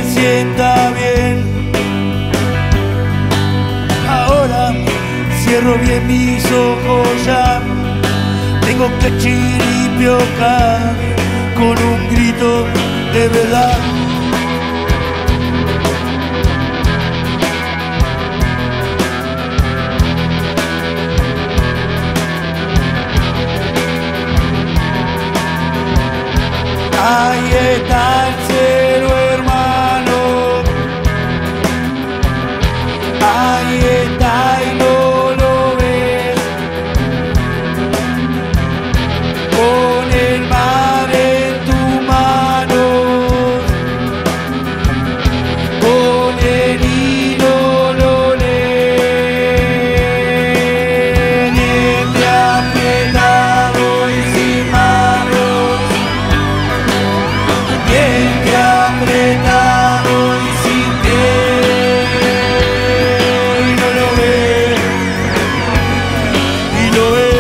sienta bien. Ahora cierro bien mis ojos ya. Tengo que chiripiocar con un grito de verdad. Ahí está el cielo, hermano. Ahí está y no lo ves. Con el mar en tu mano, con el hilo lo lees. Diente apretado y sin manos. Diente apretado y sin piel. Y no lo ves. Y lo ves.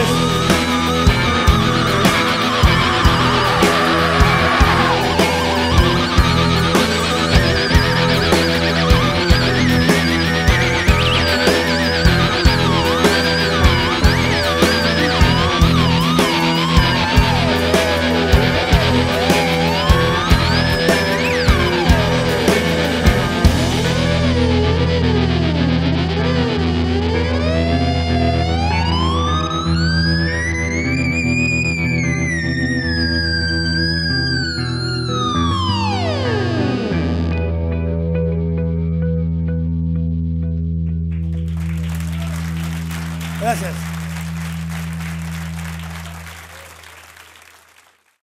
Gracias.